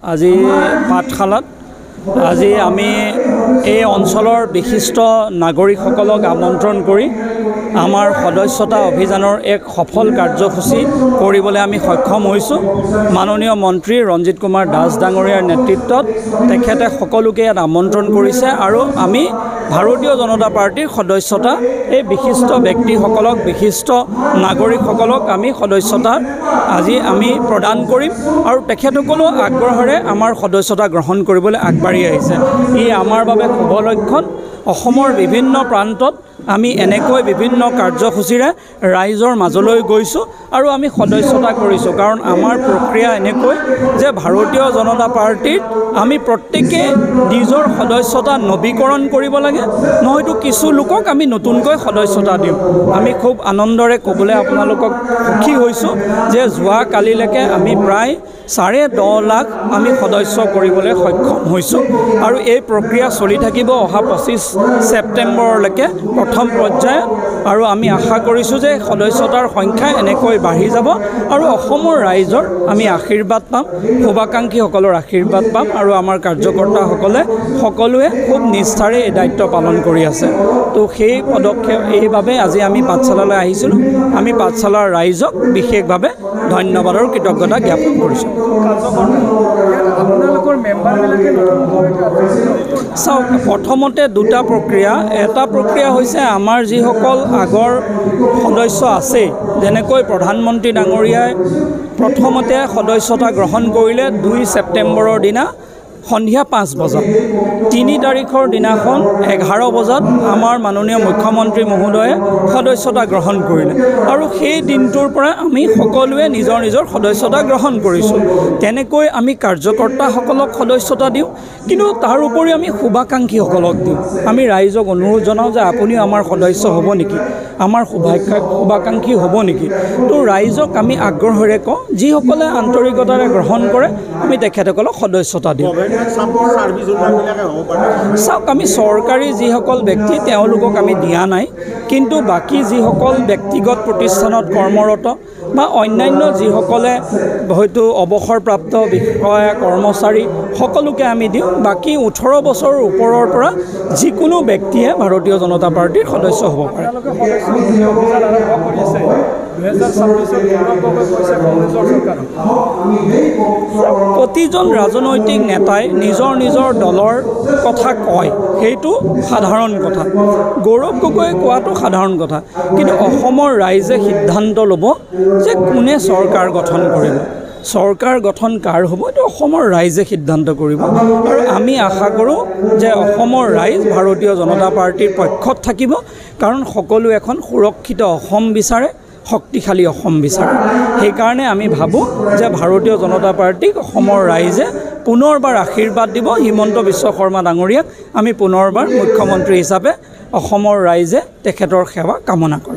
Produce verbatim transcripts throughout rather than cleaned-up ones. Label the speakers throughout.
Speaker 1: আজি পাঠশালাত আজি আমি এই অঞ্চলৰ বিশিষ্ট নাগৰিকসকলক আমন্ত্ৰণ কৰি আমাৰ সদস্যতা অভিযানৰ এক সফল কাৰ্যসূচী কৰিবলৈ আমি সক্ষম হৈছোঁ। মাননীয় মন্ত্ৰী ৰঞ্জিত কুমাৰ দাস ডাঙৰীয়াৰ নেতৃত্বত তেখেতে সকলোকে ইয়াত আমন্ত্ৰণ কৰিছে আৰু আমি ভাৰতীয় জনতা পাৰ্টিৰ সদস্যতা এই বিশিষ্ট ব্যক্তিসকলক বিশিষ্ট নাগৰিকসকলক আমি সদস্যতা আজি আমি প্ৰদান কৰিম আৰু তেখেতসকলেও আগ্ৰহেৰে আমাৰ সদস্যতা গ্ৰহণ কৰিবলৈ আগবাঢ়ি আহিছে। ই আমাৰ বাবে শুভ লক্ষণ। অসমৰ বিভিন্ন প্ৰান্তত আমি এনেকৈ বিভিন্ন কাৰ্যসূচীৰে ৰাইজৰ মাজলৈ গৈছোঁ আৰু আমি সদস্যতা কৰিছোঁ, কাৰণ আমাৰ প্ৰক্ৰিয়া এনেকৈ যে ভাৰতীয় জনতা পাৰ্টিত আমি প্ৰত্যেকে নিজৰ সদস্যতা নৱীকৰণ কৰিব লাগে, নহয়তো কিছু লোকক আমি নতুনকৈ সদস্যতা দিওঁ। আমি খুব আনন্দৰে ক'বলৈ আপোনালোকক সুখী হৈছোঁ যে যোৱা কালিলৈকে আমি প্ৰায় চাৰে দহ লাখ আমি সদস্য কৰিবলৈ সক্ষম হৈছোঁ আৰু এই প্ৰক্ৰিয়া চলি থাকিব অহা পঁচিছ ছেপ্টেম্বৰলৈকে প্ৰথম পৰ্যায়ত, আৰু আমি আশা কৰিছোঁ যে সদস্যতাৰ সংখ্যা এনেকৈ বাঢ়ি যাব আৰু অসমৰ ৰাইজৰ আমি আশীৰ্বাদ পাম, শুভাকাংক্ষীসকলৰ আশীৰ্বাদ পাম আৰু আমাৰ কাৰ্যকৰ্তাসকলে সকলোৱে খুব নিষ্ঠাৰে এই দায়িত্ব পালন কৰি আছে। তো সেই পদক্ষেপ এইবাবে আজি আমি পাঠশালালৈ আহিছিলোঁ। আমি পাঠশালাৰ ৰাইজক বিশেষভাৱে ধন্যবাদ আৰু কৃতজ্ঞতা জ্ঞাপন কৰিছোঁ। চাওক, প্ৰথমতে দুটা প্ৰক্ৰিয়া। এটা প্ৰক্ৰিয়া হৈছে আমাৰ যিসকল আগৰ সদস্য আছে, যেনেকৈ প্ৰধানমন্ত্ৰী ডাঙৰীয়াই প্ৰথমতে সদস্যতা গ্ৰহণ কৰিলে দুই ছেপ্টেম্বৰৰ দিনা সন্ধিয়া পাঁচ বজাত। তিনি তাৰিখৰ দিনাখন এঘাৰ বজাত আমাৰ মাননীয় মুখ্যমন্ত্ৰী মহোদয়ে সদস্যতা গ্ৰহণ কৰিলে আৰু সেই দিনটোৰ পৰা আমি সকলোৱে নিজৰ নিজৰ সদস্যতা গ্ৰহণ কৰিছোঁ। তেনেকৈ আমি কাৰ্যকৰ্তাসকলক সদস্যতা দিওঁ, কিন্তু তাৰ উপৰি আমি শুভাকাংক্ষীসকলক দিওঁ। আমি ৰাইজক অনুৰোধ জনাওঁ যে আপুনিও আমাৰ সদস্য হ'ব নেকি, আমাৰ শুভাকাংক্ষী হ'ব নেকি। তো ৰাইজক আমি আগ্ৰহেৰে কওঁ, যিসকলে আন্তৰিকতাৰে গ্ৰহণ কৰে আমি তেখেতসকলক সদস্যতা দিওঁ। চাওক, আমি চৰকাৰী যিসকল ব্যক্তি তেওঁলোকক আমি দিয়া নাই, কিন্তু বাকী যিসকল ব্যক্তিগত প্ৰতিষ্ঠানত কৰ্মৰত বা অন্যান্য যিসকলে হয়তো অৱসৰপ্ৰাপ্ত বিষয়া কৰ্মচাৰী সকলোকে আমি দিওঁ। বাকী ওঠৰ বছৰৰ ওপৰৰ পৰা যিকোনো ব্যক্তিয়ে ভাৰতীয় জনতা পাৰ্টিৰ সদস্য হ'ব পাৰে। প্ৰতিজন ৰাজনৈতিক নেতাই নিজৰ নিজৰ দলৰ কথা কয়, সেইটো সাধাৰণ কথা। গৌৰৱ গগৈয়ে কোৱাটো সাধাৰণ কথা, কিন্তু অসমৰ ৰাইজে সিদ্ধান্ত ল'ব যে কোনে চৰকাৰ গঠন কৰিব। চৰকাৰ গঠন কাৰ হ'ব এইটো অসমৰ ৰাইজে সিদ্ধান্ত কৰিব আৰু আমি আশা কৰোঁ যে অসমৰ ৰাইজ ভাৰতীয় জনতা পাৰ্টিৰ পক্ষত থাকিব, কাৰণ সকলো এখন সুৰক্ষিত অসম বিচাৰে, শক্তিশালী অসম বিচাৰে। সেইকাৰণে আমি ভাবোঁ যে ভাৰতীয় জনতা পাৰ্টিক অসমৰ ৰাইজে পুনৰবাৰ আশীৰ্বাদ দিব। হিমন্ত বিশ্ব শৰ্মা ডাঙৰীয়াক আমি পুনৰবাৰ মুখ্যমন্ত্ৰী হিচাপে অসমৰ ৰাইজে তেখেতৰ সেৱা কামনা কৰে।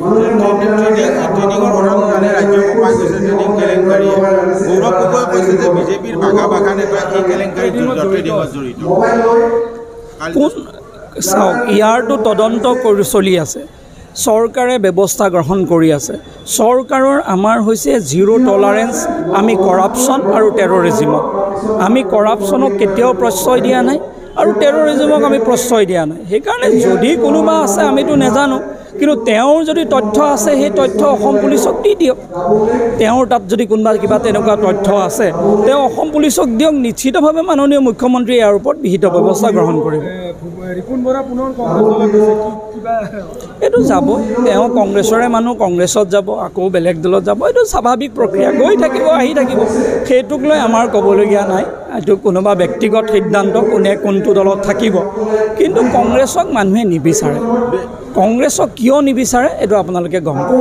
Speaker 1: কোন চাওক, ইয়াৰটো তদন্ত কৰি চলি আছে, চৰকাৰে ব্যৱস্থা গ্ৰহণ কৰি আছে। চৰকাৰৰ আমাৰ হৈছে জিৰ' টলাৰেঞ্চ। আমি কৰাপশ্যন আৰু টেৰৰিজিমক আমি কৰাপশ্যনক কেতিয়াও প্ৰশ্ৰয় দিয়া নাই আৰু টেৰৰিজিমক আমি প্ৰশ্ৰয় দিয়া নাই। সেইকাৰণে যদি কোনোবা আছে আমিতো নাজানো, কিন্তু তেওঁৰ যদি তথ্য আছে সেই তথ্য অসম পুলিচক দি দিয়ক। তেওঁৰ তাত যদি কোনোবা কিবা তেনেকুৱা তথ্য আছে তেওঁ অসম পুলিচক দিয়ক। নিশ্চিতভাৱে মাননীয় মুখ্যমন্ত্ৰীয়ে ইয়াৰ ওপৰত বিহিত ব্যৱস্থা গ্ৰহণ কৰিব। এইটো যাব, তেওঁ কংগ্ৰেছৰে মানুহ, কংগ্ৰেছত যাব, আকৌ বেলেগ দলত যাব, এইটো স্বাভাৱিক প্ৰক্ৰিয়া, গৈ থাকিব আহি থাকিব। সেইটোক লৈ আমাৰ ক'বলগীয়া নাই। এইটো কোনোবা ব্যক্তিগত সিদ্ধান্ত, কোনে কোনটো দলত থাকিব। কিন্তু কংগ্ৰেছক মানুহে নিবিচাৰে। কংগ্ৰেছক কিয় নিবিচাৰে এইটো আপোনালোকে গম পাব।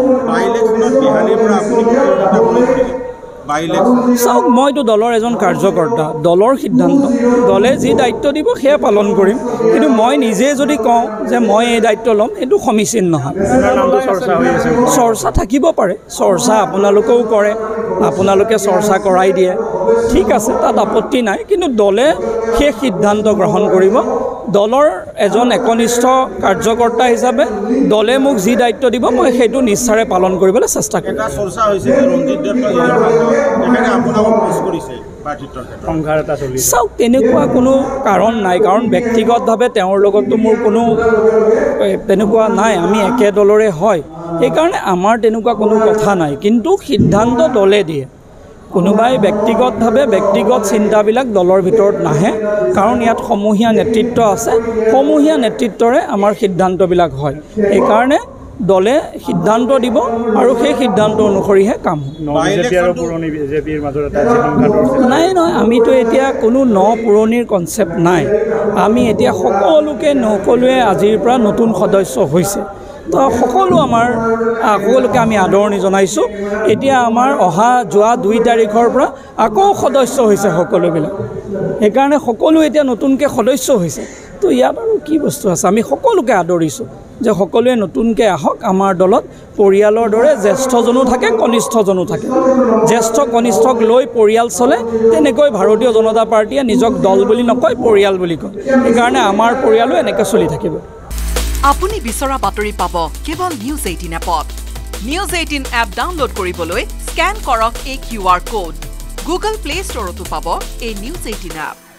Speaker 1: চাওক, মইতো দলৰ এজন কাৰ্যকৰ্তা, দলৰ সিদ্ধান্ত, দলে যি দায়িত্ব দিব সেয়া পালন কৰিম। কিন্তু মই নিজে যদি কওঁ যে মই এই দায়িত্ব ল'ম, এইটো সমীচীন নহয়। চৰ্চা থাকিব পাৰে, চৰ্চা আপোনালোকেও কৰে, আপোনালোকে চৰ্চা কৰাই দিয়ে, ঠিক আছে, তাত আপত্তি নাই। কিন্তু দলে সেই সিদ্ধান্ত গ্ৰহণ কৰিব। দলৰ এজন একনিষ্ঠ কাৰ্যকৰ্তা হিচাপে দলে মোক যি দায়িত্ব দিব মই সেইটো নিশ্চয় পালন কৰিবলৈ চেষ্টা কৰিম।
Speaker 2: এটা চৰ্চা হৈছে যে ৰঞ্জিত দত্ত এখানে আপোনাক পোষ্ট কৰিছে সংঘাৰ এটা চলি আছে
Speaker 1: চাওক তেনেকুৱা কোনো কাৰণ নাই কাৰণ ব্যক্তিগতভাৱে তেওঁৰ লগততো মোৰ কোনো তেনেকুৱা নাই আমি একে দলৰে হয় সেইকাৰণে আমাৰ তেনেকুৱা কোনো কথা নাই কিন্তু সিদ্ধান্ত দলে দিয়ে কোনোবাই ব্যক্তিগতভাৱে ব্যক্তিগত চিন্তাবিলাক দলৰ ভিতৰত নাহে কাৰণ ইয়াত সমূহীয়া নেতৃত্ব আছে সমূহীয়া নেতৃত্বৰে আমাৰ সিদ্ধান্তবিলাক হয় সেইকাৰণে দলে সিদ্ধান্ত দিব আৰু সেই সিদ্ধান্ত অনুসৰিহে কাম
Speaker 2: বিজেপি আৰু পুৰণি বিজেপিৰ মাজত এটা সংঘাত
Speaker 1: নাই নহয় আমিতো এতিয়া কোনো ন পুৰণিৰ কনচেপ্ট নাই আমি এতিয়া সকলোকে সকলোৱে আজিৰ পৰা নতুন সদস্য হৈছে তো সকলো আমাৰ সকলোকে আমি আদৰণি জনাইছোঁ এতিয়া আমাৰ অহা যোৱা দুই তাৰিখৰ পৰা আকৌ সদস্য হৈছে সকলোবিলাক সেইকাৰণে সকলো এতিয়া নতুনকৈ সদস্য হৈছে তো ইয়াত আৰু কি বস্তু আছে আমি সকলোকে আদৰিছোঁ যে সকলোৱে নতুনকৈ আহক আমাৰ দলত পৰিয়ালৰ দৰে জ্যেষ্ঠজনো থাকে কনিষ্ঠজনো থাকে জ্যেষ্ঠ কনিষ্ঠক লৈ পৰিয়াল চলে তেনেকৈ ভাৰতীয় জনতা পাৰ্টীয়ে নিজক দল বুলি নকয় পৰিয়াল বুলি কয় সেইকাৰণে আমাৰ পৰিয়ালো এনেকৈ চলি থাকিব
Speaker 3: আপুনি বিচৰা বাতৰি পাব কেৱল নিউজ এইটিন এপত নিউজ এইটিন এপ ডাউনলোড কৰিবলৈ স্ক্যান কৰক এই Q R code Google play ষ্টৰতো পাব এই নিউজ এইটিন এপ